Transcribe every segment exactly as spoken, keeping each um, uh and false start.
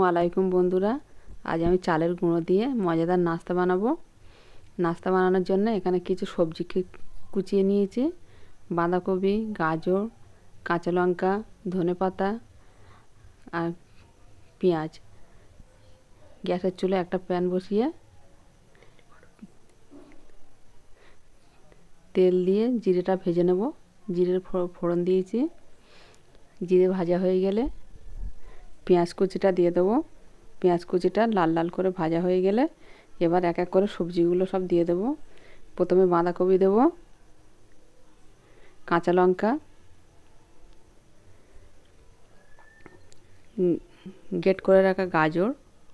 আলাইকুম বন্ধুরা, আজ আমি চালের গুঁড়ো দিয়ে মজাদার নাস্তা বানাবো। নাস্তা বানানোর জন্য এখানে কিছু সবজি কুচিয়ে নিয়েছি। বাঁধাকপি, গাজর, কাঁচা লঙ্কা, ধনেপাতা আর পেঁয়াজ। গ্যাসের চুলায় একটা প্যান বসিয়ে তেল দিয়ে জিরেটা ভেজে নেব। জিরের ফোড়ন দিয়েছি। জিরে ভাজা হয়ে গেলে পেঁয়াজ কুচিটা দিয়ে দেবো। পেঁয়াজ কুচিটা লাল লাল করে ভাজা হয়ে গেলে এবার এক এক করে সবজিগুলো সব দিয়ে দেবো। প্রথমে বাঁধাকপি দেবো, কাঁচা লঙ্কা, গ্রেট করে রাখা গাজর,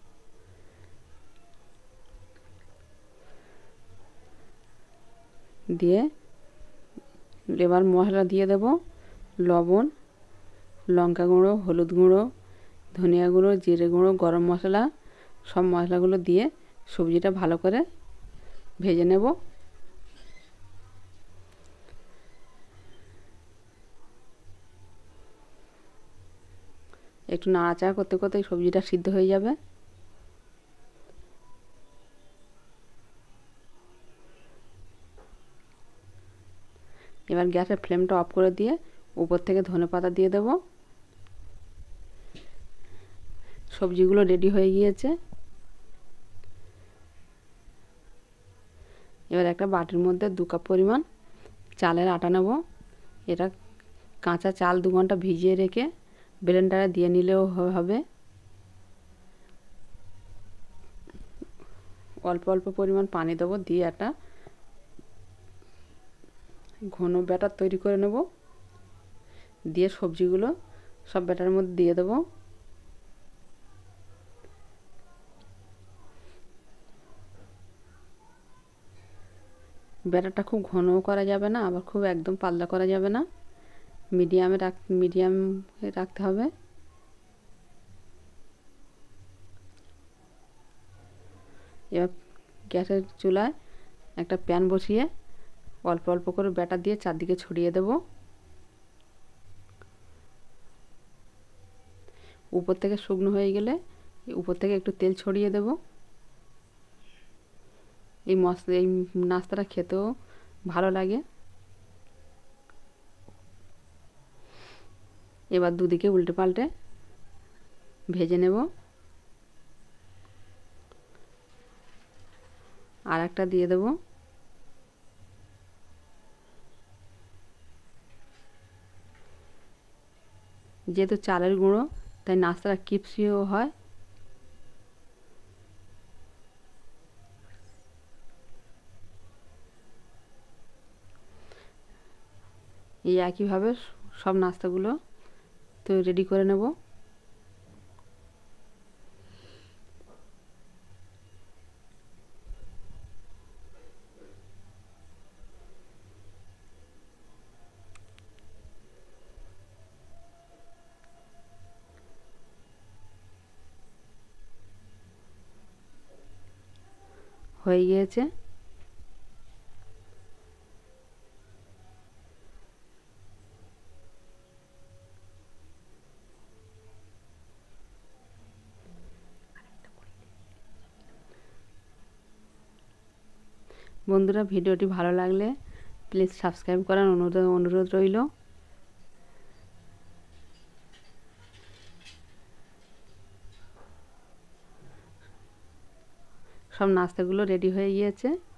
দিয়ে এবার মশলা দিয়ে দেবো। লবণ, লঙ্কা গুঁড়ো, হলুদ গুঁড়ো, ধনিয়া গুঁড়ো, জিরে গুঁড়ো, গরম মশলা, সব মশলাগুলো দিয়ে সবজিটা ভালো করে ভেজে নেব। একটু নাড়াচাড়া করতে করতে সবজিটা সিদ্ধ হয়ে যাবে। এবার গ্যাসের ফ্লেমটা অফ করে দিয়ে উপর থেকে ধনেপাতা দিয়ে দেব। সবজিগুলো রেডি হয়ে গিয়েছে। এবার একটা বাটির মধ্যে দু কাপ পরিমাণ চালের আটা নেব। এটা কাঁচা চাল দু ঘন্টা ভিজিয়ে রেখে ব্লেন্ডারে দিয়ে নিলেও হবে। অল্প অল্প পরিমাণ পানি দেবো, দিয়ে একটা ঘন ব্যাটার তৈরি করে নেব। দিয়ে সবজিগুলো সব ব্যাটারের মধ্যে দিয়ে দেবো। ব্যাটারটা খুব ঘনও করা যাবে না, আবার খুব একদম পাতলা করা যাবে না, মিডিয়ামে রাখ মিডিয়ামে রাখতে হবে। এবার গ্যাসের চুলায় একটা প্যান বসিয়ে অল্প অল্প করে ব্যাটার দিয়ে চারদিকে ছড়িয়ে দেব। উপর থেকে শুকনো হয়ে গেলে উপর থেকে একটু তেল ছড়িয়ে দেব। এই মশলা এই নাস্তাটা খেতেও ভালো লাগে। এবার দুদিকে উল্টে পাল্টে ভেজে নেব। আর একটা দিয়ে দেব। যেহেতু চালের গুঁড়ো তাই নাস্তাটা ক্রিস্পিও হয়। এই একইভাবে সব নাস্তাগুলো তো রেডি করে নেব। হয়ে গিয়েছে। বন্ধুরা, ভিডিওটি ভালো লাগলে প্লিজ সাবস্ক্রাইব করার অনুরোধ অনুরোধ রইল। সব নাস্তাগুলো রেডি হয়ে গিয়েছে।